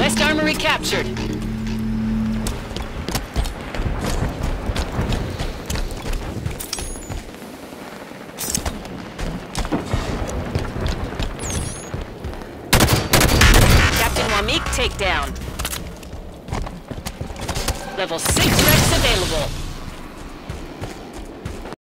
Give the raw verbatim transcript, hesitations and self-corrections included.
West Armory captured. Captain Wamik takedown. Level six reps available.